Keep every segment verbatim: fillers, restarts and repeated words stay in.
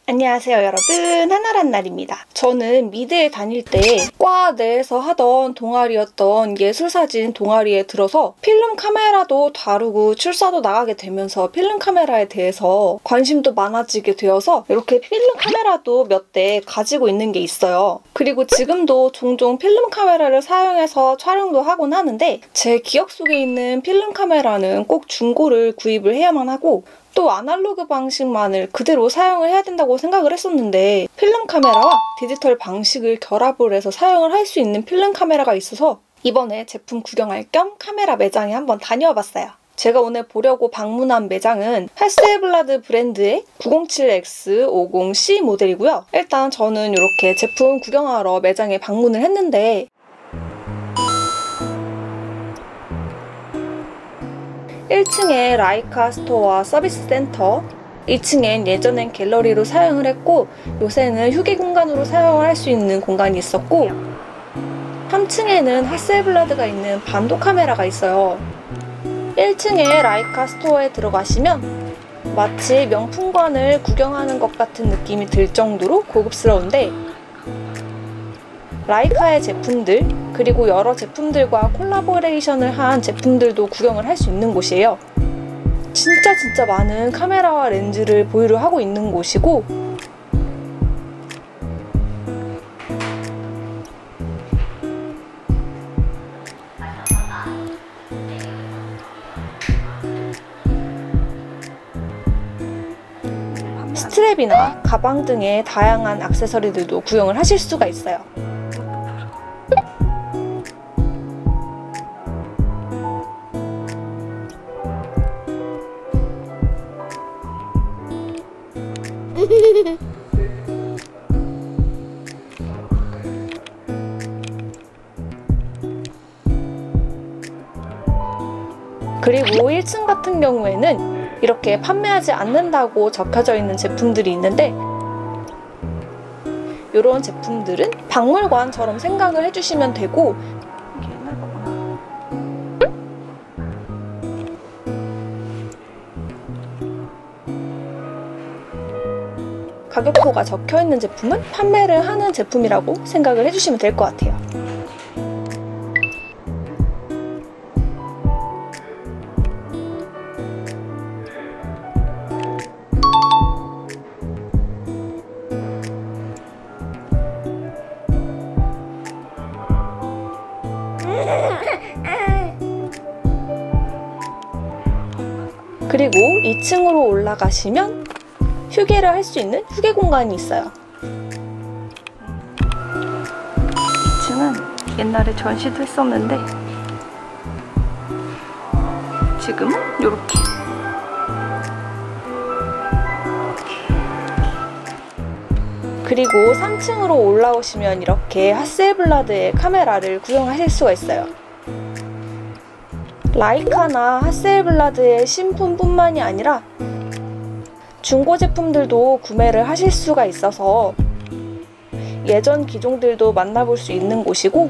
안녕하세요 여러분, 하나란 날입니다. 저는 미대에 다닐 때 과 내에서 하던 동아리였던 예술사진 동아리에 들어서 필름 카메라도 다루고 출사도 나가게 되면서 필름 카메라에 대해서 관심도 많아지게 되어서 이렇게 필름 카메라도 몇 대 가지고 있는 게 있어요. 그리고 지금도 종종 필름 카메라를 사용해서 촬영도 하곤 하는데, 제 기억 속에 있는 필름 카메라는 꼭 중고를 구입을 해야만 하고 또 아날로그 방식만을 그대로 사용을 해야 된다고 생각을 했었는데, 필름 카메라와 디지털 방식을 결합을 해서 사용을 할 수 있는 필름 카메라가 있어서 이번에 제품 구경할 겸 카메라 매장에 한번 다녀와 봤어요. 제가 오늘 보려고 방문한 매장은 하셀블라드 브랜드의 구공칠 엑스 오십 씨 모델이고요. 일단 저는 이렇게 제품 구경하러 매장에 방문을 했는데, 일 층에 라이카 스토어와 서비스 센터, 이 층엔 예전엔 갤러리로 사용을 했고 요새는 휴게 공간으로 사용을 할 수 있는 공간이 있었고, 삼 층에는 하셀블라드가 있는 반도 카메라가 있어요. 일 층에 라이카 스토어에 들어가시면 마치 명품관을 구경하는 것 같은 느낌이 들 정도로 고급스러운데, 라이카의 제품들 그리고 여러 제품들과 콜라보레이션을 한 제품들도 구경을 할 수 있는 곳이에요. 진짜 진짜 많은 카메라와 렌즈를 보유를 하고 있는 곳이고, 스트랩이나 가방 등의 다양한 액세서리들도 구경을 하실 수가 있어요. 그리고 일 층 같은 경우에는 이렇게 판매하지 않는다고 적혀져 있는 제품들이 있는데, 이런 제품들은 박물관처럼 생각을 해주시면 되고, 가격표가 적혀있는 제품은 판매를 하는 제품이라고 생각을 해주시면 될 것 같아요. 그리고 이 층으로 올라가시면 휴게를 할 수 있는 휴게 공간이 있어요. 이 층은 옛날에 전시도 했었는데 지금은 이렇게. 그리고 삼 층으로 올라오시면 이렇게 하셀블라드의 카메라를 구경하실 수가 있어요. 라이카나 하셀블라드의 신품뿐만이 아니라 중고 제품들도 구매를 하실 수가 있어서 예전 기종들도 만나볼 수 있는 곳이고,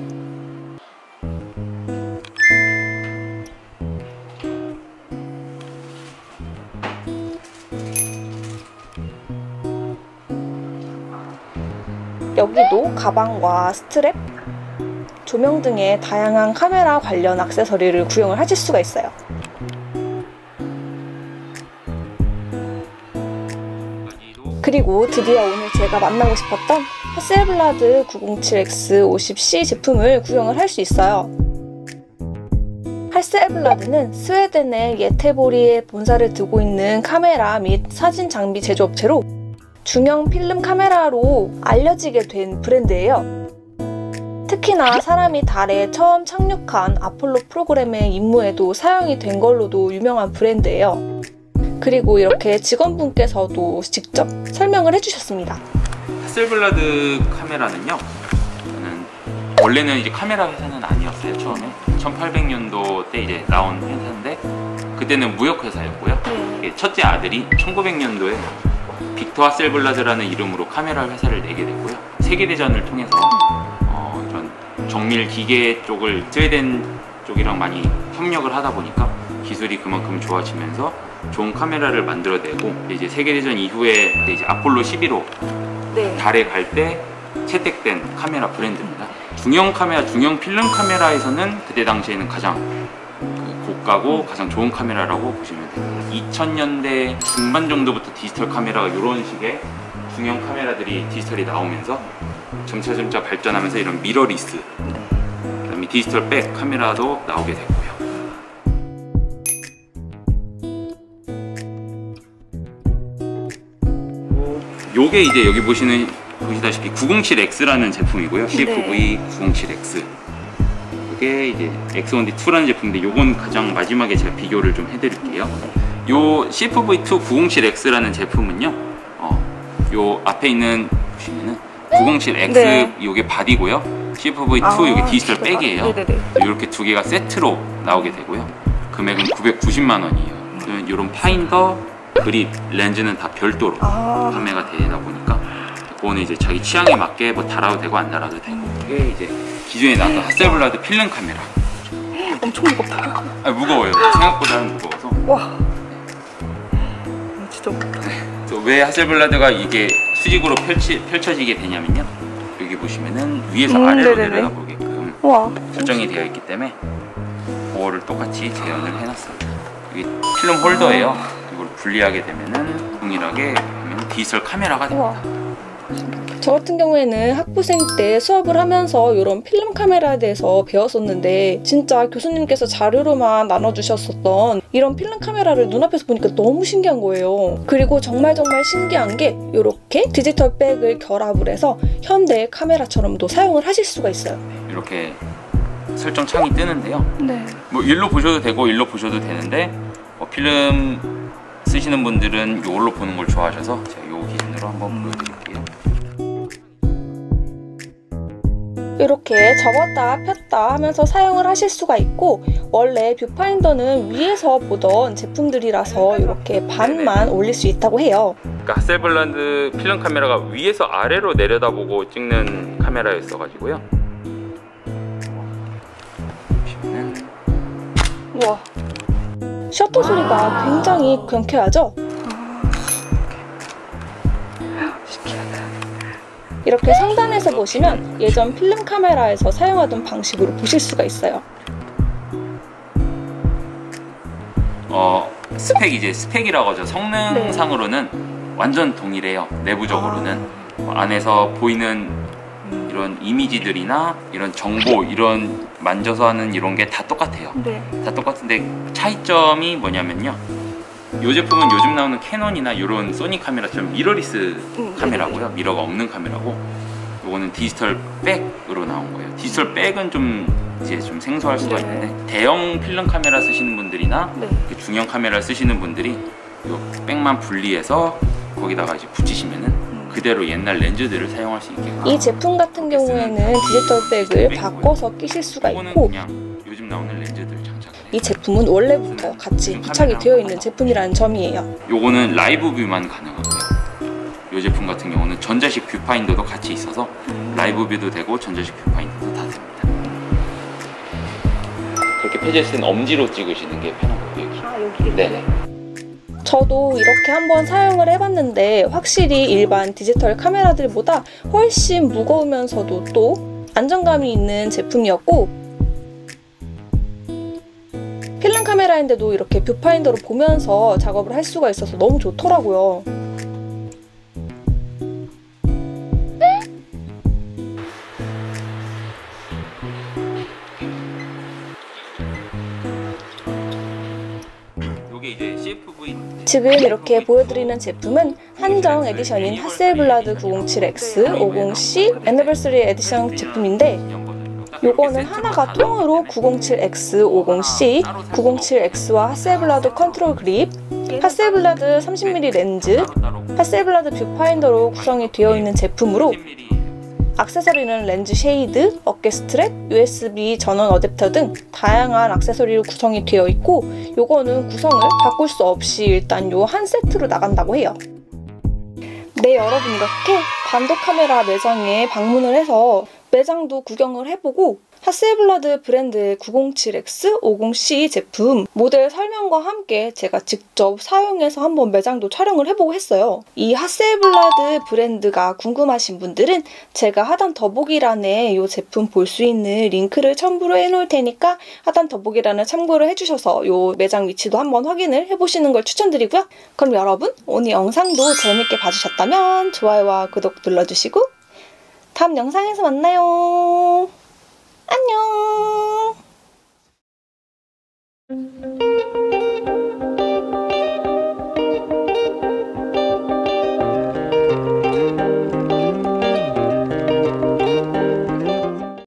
여기도 가방과 스트랩, 조명 등의 다양한 카메라 관련 액세서리를 구경을 하실 수가 있어요. 그리고 드디어 오늘 제가 만나고 싶었던 하셀블라드 구공칠 엑스 오십 씨 제품을 구경을 할 수 있어요. 하셀블라드는 스웨덴의 예테보리에 본사를 두고 있는 카메라 및 사진 장비 제조업체로 중형 필름 카메라로 알려지게 된 브랜드예요. 특히나 사람이 달에 처음 착륙한 아폴로 프로그램의 임무에도 사용이 된 걸로도 유명한 브랜드예요. 그리고 이렇게 직원분께서도 직접 설명을 해주셨습니다. 하셀블라드 카메라는요, 저는 원래는 이제 카메라 회사는 아니었어요. 처음에 천팔백 년도 때 이제 나온 회사인데, 그때는 무역 회사였고요. 네. 첫째 아들이 천구백 년도에 빅터 하셀블라드라는 이름으로 카메라 회사를 내게 됐고요. 세계대전을 통해서 어, 이런 정밀 기계 쪽을 스웨덴 쪽이랑 많이 협력을 하다 보니까 기술이 그만큼 좋아지면서 좋은 카메라를 만들어내고 이제 세계대전 이후에 이제 아폴로 십일 호 네. 달에 갈 때 채택된 카메라 브랜드입니다. 중형 카메라, 중형 필름 카메라에서는 그때 당시에는 가장 그 고가고 가장 좋은 카메라라고 보시면 됩니다. 이천 년대 중반 정도부터 디지털 카메라가 이런 식의 중형 카메라들이 디지털이 나오면서 점차 점차 발전하면서 이런 미러리스, 그다음에 디지털 백 카메라도 나오게 됐고요. 요게 이제 여기 보시는 보시다시피 구공칠 엑스라는 제품이고요. 씨에프브이 구공칠 엑스. 이게 이제 엑스 원 디 투라는 제품인데 요건 가장 마지막에 제가 비교를 좀 해드릴게요. 요 씨에프브이 투 구공칠 엑스라는 제품은요, 어, 요 앞에 있는 보시면은 구공칠 엑스 네. 요게 바디고요. 씨에프브이 투 아, 요게 디지털 백이에요. 네네네. 이렇게 두 개가 세트로 나오게 되고요. 금액은 구백구십만 원이에요. 이런 파인더, 그립, 렌즈는 다 별도로 아. 판매가 되다 보니까 그거는 이제 자기 취향에 맞게 뭐 달아도 되고 안 달아도 되고. 이게 이제 기존에 나왔던 하셀블라드 필름 카메라. 엄청 무겁다. 아, 무거워요. 생각보다는 무거워서. 와. 진짜 무겁다. 또 왜 하셀블라드가 이게 수직으로 펼치, 펼쳐지게 되냐면요. 여기 보시면은 위에서 음, 아래로 네네네. 내려다보게끔 와. 설정이 되어 있기 때문에 그거를 똑같이 재현을 해놨습니다. 이게 필름 홀더예요. 이걸 분리하게 되면은 동일하게 보면 디지털 카메라가 됩니다. 우와. 저 같은 경우에는 학부생 때 수업을 하면서 이런 필름 카메라에 대해서 배웠었는데 진짜 교수님께서 자료로만 나눠주셨었던 이런 필름 카메라를 눈앞에서 보니까 너무 신기한 거예요. 그리고 정말 정말 신기한 게 이렇게 디지털 백을 결합을 해서 현대 카메라처럼도 사용을 하실 수가 있어요. 이렇게 설정 창이 뜨는데요. 네. 뭐 일로 보셔도 되고 일로 보셔도 되는데 뭐 필름 쓰시는 분들은 이걸로 보는 걸 좋아하셔서 제가 이 기준으로 한번 보여드릴게요. 이렇게 접었다 폈다 하면서 사용을 하실 수가 있고, 원래 뷰파인더는 위에서 보던 제품들이라서 이렇게 반만 올릴 수 있다고 해요. 그러니까 하셀블라드 필름 카메라가 위에서 아래로 내려다보고 찍는 카메라였어가지고요. 보시면은 우와. 셔터 소리가 굉장히 경쾌하죠? 이렇게 상단에서 보시면 예전 필름 카메라에서 사용하던 방식으로 보실 수가 있어요. 어 스펙 이제 스펙이라고 하죠. 성능상으로는 네. 완전 동일해요. 내부적으로는 아. 안에서 보이는 이런 이미지들이나 이런 정보, 이런 만져서 하는 이런 게 다 똑같아요. 네. 다 똑같은데 차이점이 뭐냐면요, 이 제품은 요즘 나오는 캐논이나 이런 소니 카메라처럼 미러리스 음, 카메라고요. 미러가 없는 카메라고, 이거는 디지털 백으로 나온 거예요. 디지털 백은 좀 이제 좀 생소할 수가 네. 있는데, 대형 필름 카메라 쓰시는 분들이나 네. 중형 카메라 쓰시는 분들이 이 백만 분리해서 거기다가 이제 붙이시면은 그대로 옛날 렌즈들을 사용할 수 있게. 이 제품 같은 경우에는 디지털 백을 바꿔서 끼실 수가 있고, 그냥 요즘 나오는 렌즈들 장착을 해요. 이 제품은 원래부터 같이 부착이 되어 있는 제품이라는 점이에요. 요거는 라이브 뷰만 가능하고요. 이 제품 같은 경우는 전자식 뷰파인더도 같이 있어서 라이브 뷰도 되고 전자식 뷰파인더도 다 됩니다. 그렇게 폐지했을 때는 엄지로 찍으시는 게 편한 거예요. 여기. 아, 여기. 네네. 저도 이렇게 한번 사용을 해봤는데 확실히 일반 디지털 카메라들보다 훨씬 무거우면서도 또 안정감이 있는 제품이었고, 필름 카메라인데도 이렇게 뷰파인더로 보면서 작업을 할 수가 있어서 너무 좋더라고요. 이제 씨에프브이 지금 이렇게 보여드리는 제품은 한정 에디션인 하셀블라드 구공칠 엑스 오십 씨 애니버서리 에디션 제품인데, 요거는 하나가 통으로 구공칠 엑스 오십 씨, 구공칠 엑스와 하셀블라드 컨트롤 그립, 하셀블라드 삼십 밀리미터 렌즈, 하셀블라드 뷰파인더로 구성이 되어 있는 제품으로, 액세서리는 렌즈 쉐이드, 어깨 스트랩, 유에스비 전원 어댑터 등 다양한 액세서리로 구성이 되어 있고, 요거는 구성을 바꿀 수 없이 일단 요 한 세트로 나간다고 해요. 네, 여러분, 이렇게 단독 카메라 매장에 방문을 해서 매장도 구경을 해보고 하셀블라드 브랜드의 구공칠 엑스, 오십 씨 제품 모델 설명과 함께 제가 직접 사용해서 한번 매장도 촬영을 해보고 했어요. 이 하셀블라드 브랜드가 궁금하신 분들은 제가 하단 더보기란에 이 제품 볼 수 있는 링크를 첨부를 해놓을 테니까 하단 더보기란을 참고를 해주셔서 이 매장 위치도 한번 확인을 해보시는 걸 추천드리고요. 그럼 여러분 오늘 영상도 재밌게 봐주셨다면 좋아요와 구독 눌러주시고 다음 영상에서 만나요. 안녕.